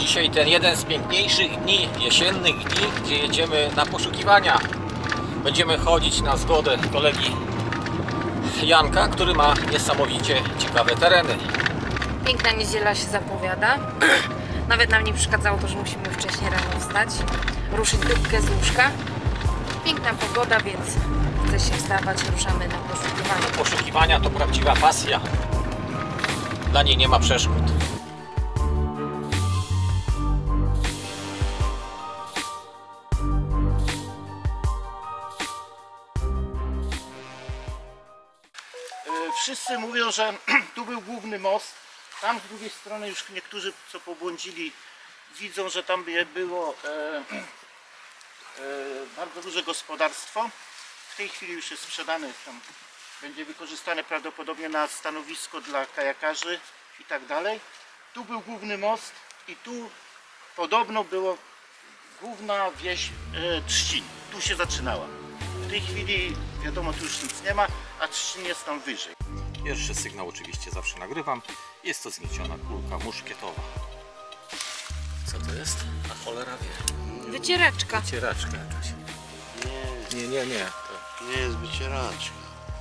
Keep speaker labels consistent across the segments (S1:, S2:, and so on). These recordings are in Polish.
S1: Dzisiaj ten jeden z piękniejszych dni, jesiennych dni, gdzie jedziemy na poszukiwania. Będziemy chodzić na zgodę kolegi Janka, który ma niesamowicie ciekawe tereny.
S2: Piękna niedziela się zapowiada. Nawet nam nie przeszkadzało to, że musimy wcześniej rano wstać, ruszyć dupkę z łóżka. Piękna pogoda, więc chce się wstawać, ruszamy na poszukiwania.
S1: Poszukiwania to prawdziwa pasja. Dla niej nie ma przeszkód.
S3: Wszyscy mówią, że tu był główny most. Tam z drugiej strony już niektórzy, co pobłądzili, widzą, że tam było bardzo duże gospodarstwo. W tej chwili już jest sprzedane, tam będzie wykorzystane prawdopodobnie na stanowisko dla kajakarzy i tak dalej. Tu był główny most i tu podobno była główna wieś Trzcin. Tu się zaczynała. W tej chwili wiadomo, tu już nic nie ma, a Trzcin jest tam wyżej.
S1: Pierwszy sygnał oczywiście zawsze nagrywam. Jest to zgnieciona kulka muszkietowa. Co to jest? A cholera wie.
S2: Wycieraczka.
S1: Wycieraczka jakaś. Nie.
S4: To nie jest wycieraczka.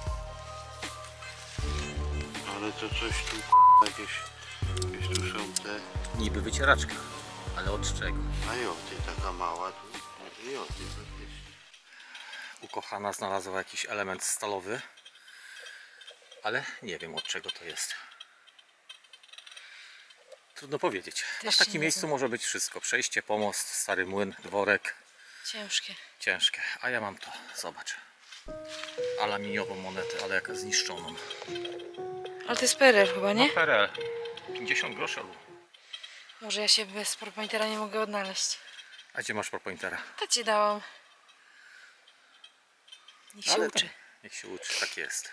S4: Ale to coś tu jakieś tu są te...
S1: Niby wycieraczka. Ale od czego?
S4: A joty, taka mała tu. Joty faktycznie.
S1: Ukochana znalazła jakiś element stalowy. Ale nie wiem, od czego to jest. Trudno powiedzieć. W takim miejscu może być wszystko. Przejście, pomost, stary młyn, dworek.
S2: Ciężkie.
S1: Ciężkie. A ja mam to. Zobacz. Aluminiową monetę, ale jaka zniszczoną.
S2: Ale to jest PRL chyba, nie?
S1: No PRL. 50 groszy.
S2: Może ja się bez propointera nie mogę odnaleźć.
S1: A gdzie masz propointera?
S2: To ci dałam. Niech się uczy.
S1: Niech się uczy. Tak jest.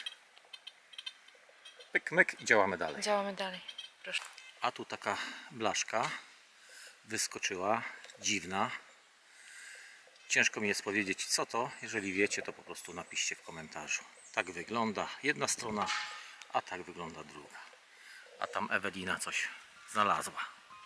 S1: Pyk, myk i działamy dalej.
S2: Działamy dalej. Proszę.
S1: A tu taka blaszka wyskoczyła, dziwna. Ciężko mi jest powiedzieć, co to. Jeżeli wiecie, to po prostu napiszcie w komentarzu. Tak wygląda jedna strona, a tak wygląda druga. A tam Ewelina coś znalazła.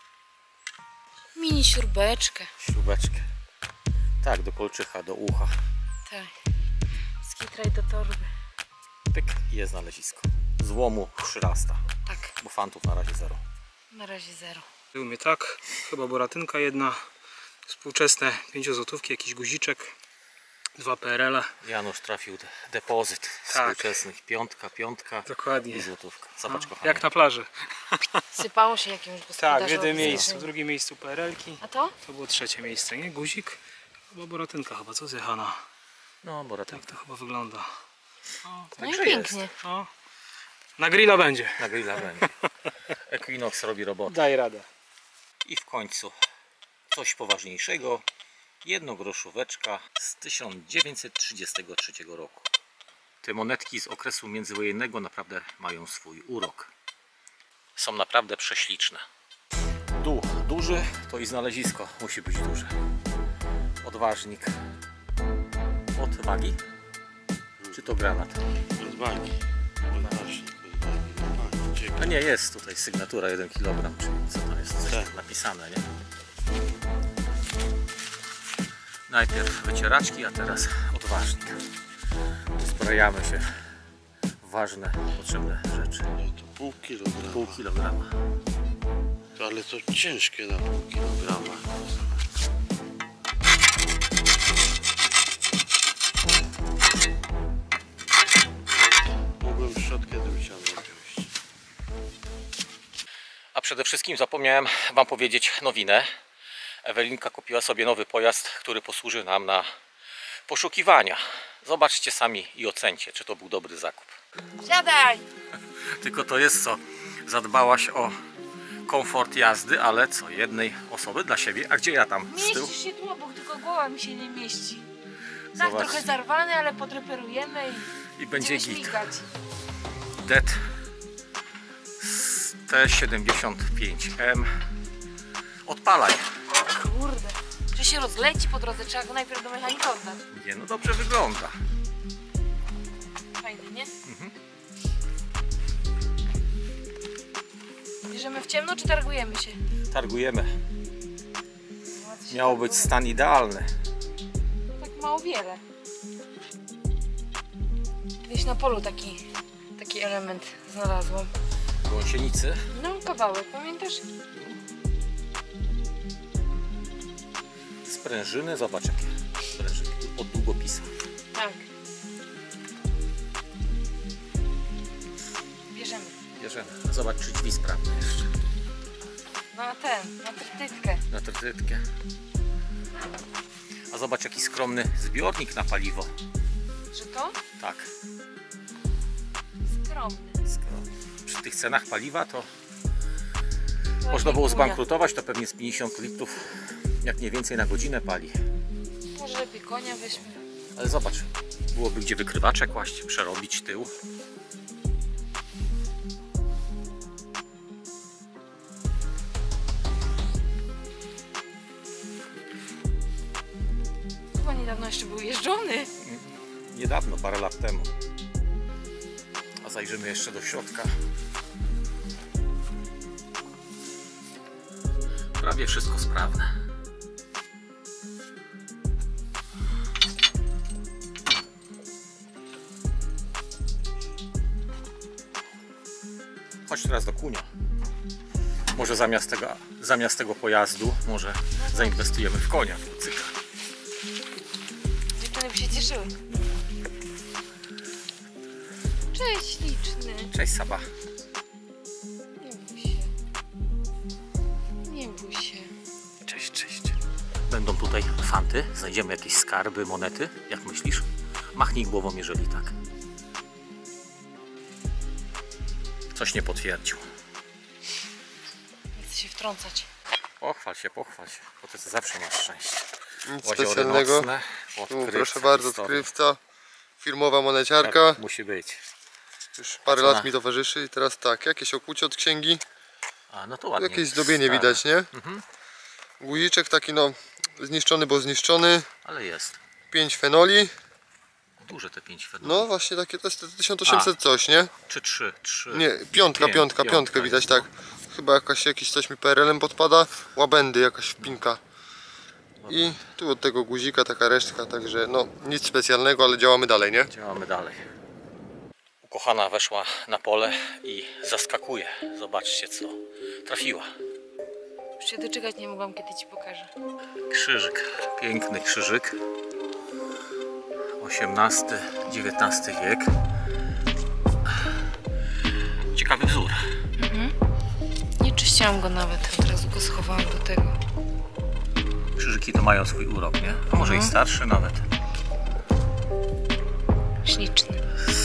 S2: Mini śrubeczkę.
S1: Śrubeczkę. Tak, do kolczycha, do ucha.
S2: Tak. Skitraj do torby.
S1: Pyk i jest znalezisko. Złomu przyrasta.
S2: Tak.
S1: Bo fantów na razie zero.
S2: Na razie zero.
S5: U mnie tak, chyba boratynka jedna, współczesne 5 złotówki, jakiś guziczek, 2 PRL-a.
S1: Janusz trafił depozyt współczesnych. Piątka
S5: Dokładnie.
S1: i złotówka. Zobacz, kochany.
S5: Jak na plaży.
S2: Sypało się jakimś gospodarzowi.
S5: Tak, w jednym miejscu, w drugim miejscu PRL-ki.
S2: A to?
S5: To było trzecie miejsce, nie? Guzik, chyba boratynka, chyba co zjechana.
S1: No, boratynka.
S5: Tak to chyba wygląda. O,
S2: No
S1: Także
S2: i pięknie.
S5: o. Na grilla będzie.
S1: Na grilla będzie. Equinox robi robotę.
S5: Daj radę.
S1: I w końcu coś poważniejszego. Jednogroszóweczka z 1933 roku. Te monetki z okresu międzywojennego naprawdę mają swój urok. Są naprawdę prześliczne. Dół duży, to i znalezisko musi być duże. Odważnik. Od wagi? Czy to granat?
S4: Bez wagi.
S1: A nie, jest tutaj sygnatura 1 kg, czyli co tam jest coś napisane, nie? Najpierw wycieraczki, a teraz odważnik. Zbrajamy się w ważne, potrzebne rzeczy.
S4: To pół kilograma.
S1: Pół kilograma.
S4: Ale to ciężkie na pół kilograma. Mógłbym szczotkę drucianą wziąć.
S1: A przede wszystkim zapomniałem Wam powiedzieć nowinę. Ewelinka kupiła sobie nowy pojazd, który posłuży nam na poszukiwania. Zobaczcie sami i ocencie, czy to był dobry zakup.
S2: Siadaj!
S1: Tylko to jest co? Zadbałaś o komfort jazdy, ale co? Jednej osoby dla siebie. A gdzie ja tam z tyłu?
S2: Mieści się tu obok, tylko głowa mi się nie mieści. Tak,
S1: Zobacz.
S2: trochę zarwany, ale podreperujemy
S1: I będzie
S2: będziemy
S1: git.
S2: śmigać.
S1: Det T75M. Odpalaj.
S2: Kurde, że się rozleci po drodze, trzeba go najpierw do mechanika oddać.
S1: Nie, no dobrze wygląda.
S2: Fajny, nie? Bierzemy w ciemno, czy targujemy się?
S1: Targujemy. Miało być stan idealny.
S2: Tak mało wiele. Gdzieś na polu taki element znalazłam.
S1: Gąsienicy.
S2: No, kawałek, pamiętasz?
S1: Sprężyny, zobacz jakie sprężyny. Od długopisa.
S2: Tak. Bierzemy.
S1: Bierzemy. Zobacz, czy drzwi sprawne jeszcze.
S2: Na trytytkę.
S1: Na trytytkę. A zobacz, jaki skromny zbiornik na paliwo.
S2: Że to?
S1: Tak,
S2: Skromny.
S1: skromny. Przy tych cenach paliwa to
S2: No,
S1: można było
S2: dziękuję.
S1: zbankrutować, to pewnie z 50 litrów, jak nie więcej, na godzinę pali.
S2: Może lepiej konia weźmy.
S1: Ale zobacz, byłoby gdzie wykrywacze kłaść, przerobić tył.
S2: Chyba niedawno jeszcze był jeżdżony.
S1: Niedawno, parę lat temu. A zajrzymy jeszcze do środka. Prawie wszystko sprawne. Chodź teraz do Kunia. Może zamiast tego pojazdu, może zainwestujemy w konia, w kucyka.
S2: Dziewczyny by się cieszyły. Cześć, liczny.
S1: Cześć, Saba.
S2: Nie bój się. Nie bój się.
S1: Cześć, cześć. Będą tutaj fanty? Znajdziemy jakieś skarby, monety? Jak myślisz? Machnij głową, jeżeli tak. Coś nie potwierdził.
S2: Nie chcę się wtrącać.
S1: Pochwal się, bo ty zawsze masz szczęście.
S6: Nic
S1: Oziory
S6: specjalnego.
S1: nocne,
S6: Tu,
S1: odkrywca,
S6: proszę bardzo,
S1: historia.
S6: odkrywca, firmowa moneciarka.
S1: Tak, musi być.
S6: Już parę
S1: co na-
S6: lat mi towarzyszy i teraz tak, jakieś okucie od księgi,
S1: A, no to ładnie.
S6: jakieś zdobienie
S1: Stare.
S6: widać, nie? Guziczek taki no zniszczony, bo zniszczony,
S1: Ale jest.
S6: 5 fenoli,
S1: Duże te 5 fenoli.
S6: no właśnie takie to jest 1800 coś, nie?
S1: Czy 3?
S6: Nie, piątkę widać, tak. Chyba jakiś coś mi PRL-em podpada, łabędy jakaś wpinka. I tu od tego guzika taka resztka, także no nic specjalnego, ale działamy dalej, nie?
S1: Działamy dalej. Ukochana weszła na pole i zaskakuje. Zobaczcie, co trafiła.
S2: Już się doczekać nie mogłam, kiedy ci pokażę.
S1: Krzyżyk, piękny krzyżyk. XVIII-XIX wiek. Ciekawy wzór.
S2: Nie czyściłam go nawet, od razu go schowałam do tego.
S1: Krzyżyki to mają swój urok, nie? A może i starszy nawet.
S2: Śliczny.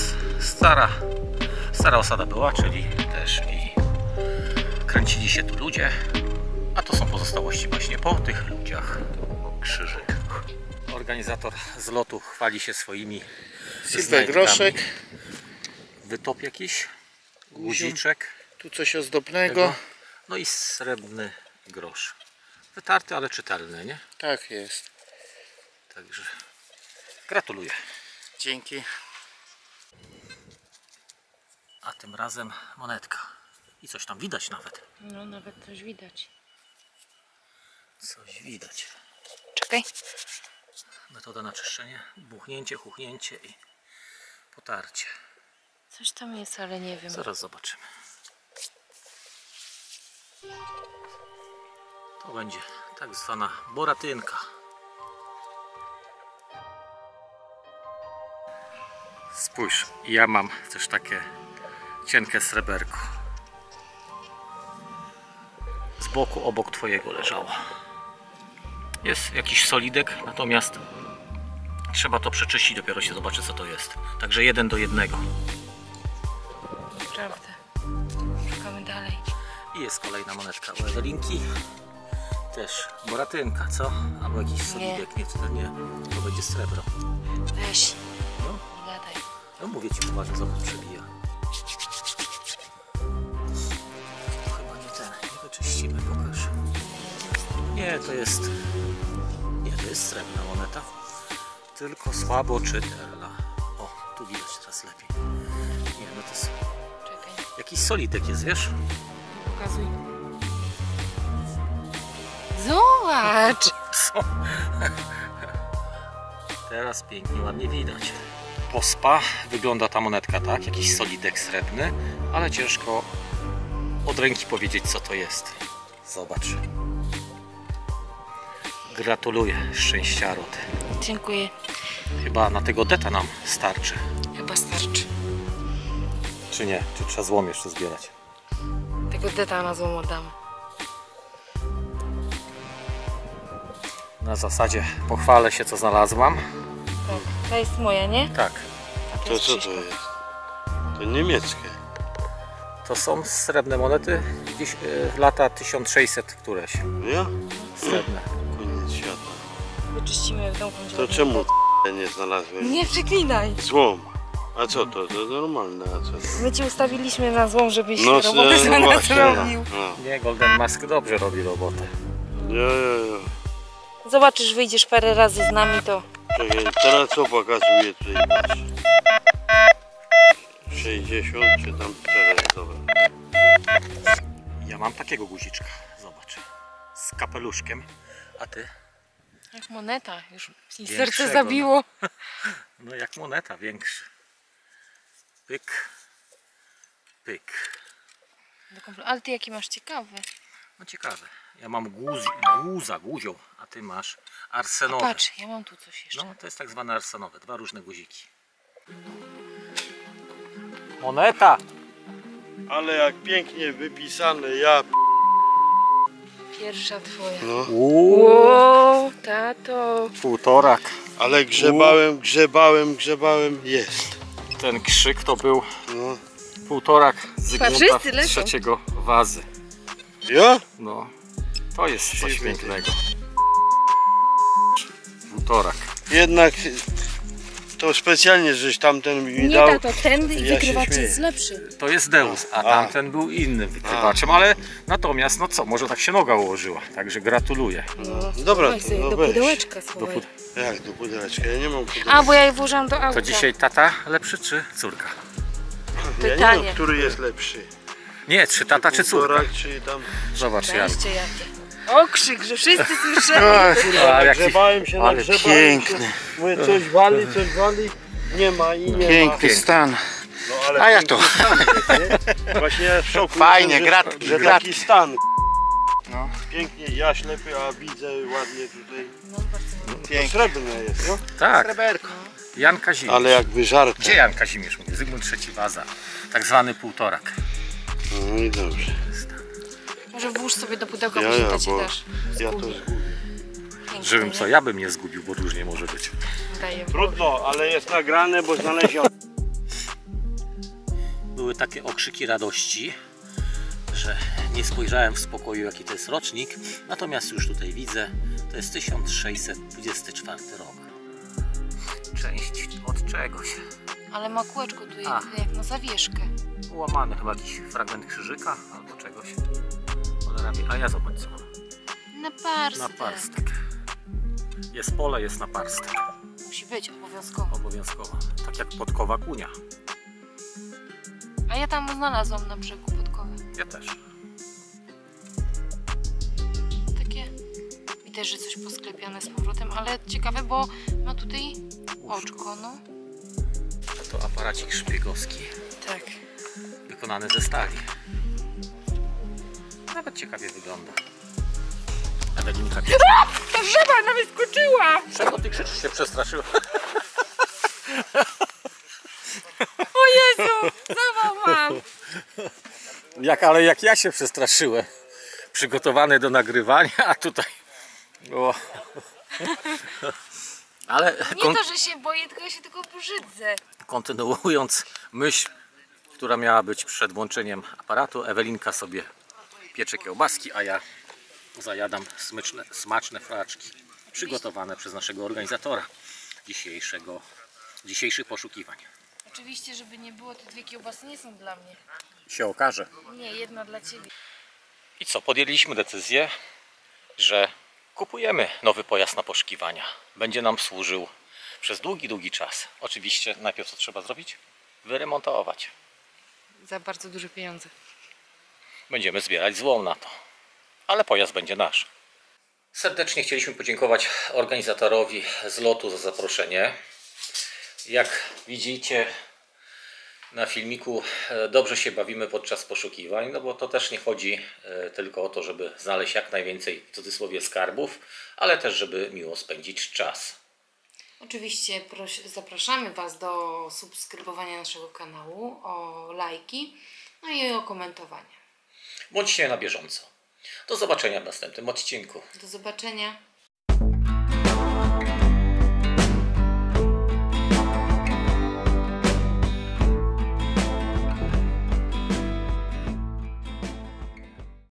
S1: Stara osada była, czyli też i kręcili się tu ludzie. A to są pozostałości właśnie po tych ludziach. Krzyżyk. Organizator zlotu chwali się swoimi
S3: Silver groszek,
S1: Wytop jakiś, guziczek,
S3: tu coś ozdobnego.
S1: no i srebrny grosz. Wytarty, ale czytelny, nie?
S3: Tak jest.
S1: Także gratuluję.
S3: Dzięki.
S1: A tym razem monetka. I coś tam widać nawet.
S2: No, nawet coś widać.
S1: Coś widać.
S2: Czekaj.
S1: Metoda na czyszczenie. Buchnięcie, chuchnięcie i potarcie.
S2: Coś tam jest, ale nie wiem.
S1: Zaraz zobaczymy. To będzie tak zwana boratynka. Spójrz, ja mam też takie cienkie sreberko. Z boku obok twojego leżało. Jest jakiś solidek, natomiast trzeba to przeczyścić, dopiero się zobaczy, co to jest. Także 1 do 1.
S2: Naprawdę. Szukamy dalej.
S1: I jest kolejna monetka u Ewelinki. Też boratynka, co? Albo jakiś solidek, nie, to nie. To będzie srebro.
S2: Weź.
S1: No,
S2: Nie gadaj.
S1: no mówię ci poważnie, zobacz, przebija. To chyba nie ten, nie wyczyścimy, pokaż. Nie, to jest... Nie, to jest srebrna moneta. Tylko słabo czytelna. O, tu widać teraz lepiej. Nie, no to jest...
S2: Czekaj.
S1: Jakiś solidek jest, wiesz?
S2: Pokazuj. Zobacz!
S1: Teraz pięknie, ładnie widać. Pospa wygląda ta monetka tak, jakiś solidek srebrny, ale ciężko od ręki powiedzieć, co to jest. Zobacz. Gratuluję, szczęściarot.
S2: Dziękuję.
S1: Chyba na tego deta nam starczy.
S2: Chyba starczy.
S1: Czy nie? Czy trzeba złom jeszcze zbierać?
S2: Tego deta na złom oddamy.
S1: Na zasadzie pochwalę się, co znalazłam.
S2: Tak, ta jest moja, nie?
S1: Tak,
S2: A
S4: To co to
S2: Krzyśka.
S4: jest? To niemieckie.
S1: to są srebrne monety, gdzieś lata 1600 któreś.
S4: Ja?
S1: Srebrne.
S4: Koniec świata.
S2: Wyczyścimy w domu.
S4: To czemu nie znalazłem?
S2: Nie przeklinaj.
S4: Złom. A co to? To normalne, a co to?
S2: My ci ustawiliśmy na złom, żebyś
S4: No,
S2: robotę za nas
S4: właśnie,
S2: robił.
S4: no.
S1: Nie, Golden Mask dobrze robi robotę.
S4: Ja.
S2: Zobaczysz, wyjdziesz parę razy z nami, to
S4: Czekaj, teraz co pokazuje tutaj? Patrz. 60 czy tam 4, dobra.
S1: Ja mam takiego guziczka, zobacz. Z kapeluszkiem, a ty?
S2: jak moneta, już mi
S1: Większego,
S2: serce zabiło.
S1: No jak moneta, większy. Pyk. Pyk.
S2: Ale ty jaki masz ciekawy.
S1: No ciekawe. Ja mam guzioł, a ty masz arsenowy.
S2: Patrz, ja mam tu coś jeszcze.
S1: No to jest tak zwane arsenowe, dwa różne guziki. Moneta!
S4: Ale jak pięknie wypisane, ja
S2: Pierwsza twoja.
S4: no.
S2: Ło, tato.
S1: Półtorak.
S4: Ale grzebałem, jest.
S1: Ten krzyk to był
S4: No.
S1: półtorak Zygmunta
S2: wszyscy lecą.
S1: III Wazy.
S4: Ja?
S1: No, to jest coś
S4: Siwy.
S1: pięknego. Półtorak.
S4: Jednak to specjalnie, żeś tamten mi
S2: Nie,
S4: dał.
S2: tato, ten
S4: Ja się
S2: wykrywacz
S4: śmieję.
S2: jest lepszy.
S1: To jest Deus, a tamten był innym wykrywaczem, ale natomiast, no co, może tak się noga ułożyła, także gratuluję.
S4: Dobra,
S2: Weź
S4: to
S2: sobie
S4: no
S2: do
S4: weź.
S2: pudełeczka schowaj.
S4: Jak do pudełeczka? Ja nie mam pudełeczka.
S2: A, bo ja je włożyłam do auta.
S1: To dzisiaj tata lepszy czy córka?
S4: Ja nie
S2: pytanie.
S4: wiem, który jest lepszy.
S1: Nie, czy tata czy córka?
S4: Półtorak, czy tam...
S1: Zobacz jak.
S2: Weźcie jakie. Okrzyk, że wszyscy słyszeli.
S1: A, jaki-
S4: Nagrzebałem się,
S1: ale
S4: nagrzebałem
S1: piękny.
S4: się. Mówię, coś wali, nie ma i nie ma.
S1: Piękny
S6: stan.
S4: No, ale
S6: A ja
S4: piękny
S6: to.
S4: stan jest, nie? Właśnie ja w szoku
S6: Fajnie,
S4: jestem, że
S6: gratki.
S4: taki stan.
S6: No.
S4: Pięknie, ja ślepy, a widzę ładnie tutaj.
S2: No, bardzo
S4: To srebrne jest, no?
S1: Tak,
S6: Sreberko.
S1: Jan Kazimierz.
S4: Ale jak wyżarte.
S1: Gdzie Jan Kazimierz mówi? Zygmunt III Waza. Tak zwany półtorak.
S4: No i dobrze.
S2: Może włóż sobie do pudełka,
S4: Ja,
S2: później
S4: ja,
S2: to ci
S4: bo
S2: dasz.
S4: Ja to
S2: Zgubię.
S4: zgubię.
S2: Pięknie,
S1: Żebym
S2: nie?
S1: co, ja bym nie zgubił, bo różnie może być.
S2: Daję.
S4: Trudno, ale jest nagrane, bo znaleziono.
S1: Były takie okrzyki radości, że nie spojrzałem w spokoju, jaki to jest rocznik. Natomiast już tutaj widzę, to jest 1624 rok. Część od czegoś.
S2: Ale ma kółeczko tu
S1: A.
S2: jak na zawieszkę.
S1: Ułamany chyba jakiś fragment krzyżyka albo czegoś. Cholera wie. A ja zobacz co mam.
S2: Na parstek.
S1: Naparstek. Jest pole, jest naparstek.
S2: Musi być obowiązkowo.
S1: Obowiązkowo. Tak jak podkowa kunia.
S2: A ja tam znalazłam na brzegu podkowę.
S1: Ja też.
S2: Takie. Widać, że coś posklepiane z powrotem, ale ciekawe, bo ma tutaj oczko, no.
S1: To aparacik szpiegowski.
S2: Tak.
S1: Wykonany ze stali. Nawet ciekawie wygląda. Ewelinka piecze.
S2: Ta żaba na mnie skoczyła!
S1: Czego ty krzyczysz, się przestraszyła?
S2: O Jezu! Zawał mam!
S1: Ale jak ja się przestraszyłem. Przygotowany do nagrywania, a tutaj... O. Ale
S2: Nie to, że się boję, tylko ja się tylko brzydzę.
S1: kontynuując myśl, która miała być przed włączeniem aparatu, Ewelinka sobie piecze kiełbaski, a ja zajadam smaczne fraczki przygotowane przez naszego organizatora dzisiejszych poszukiwań.
S2: Oczywiście, żeby nie było, te dwie kiełbasy nie są dla mnie.
S1: Się okaże.
S2: Nie, jedna dla ciebie.
S1: I co, podjęliśmy decyzję, że kupujemy nowy pojazd na poszukiwania. Będzie nam służył przez długi czas. Oczywiście najpierw co trzeba zrobić? Wyremontować.
S2: Za bardzo duże pieniądze.
S1: Będziemy zbierać złom na to. Ale pojazd będzie nasz. Serdecznie chcieliśmy podziękować organizatorowi zlotu za zaproszenie. Jak widzicie na filmiku, dobrze się bawimy podczas poszukiwań, no bo to też nie chodzi tylko o to, żeby znaleźć jak najwięcej, w cudzysłowie, skarbów, ale też żeby miło spędzić czas.
S2: Oczywiście zapraszamy Was do subskrybowania naszego kanału, o lajki, no i o komentowanie.
S1: Bądźcie na bieżąco. Do zobaczenia w następnym odcinku.
S2: Do zobaczenia.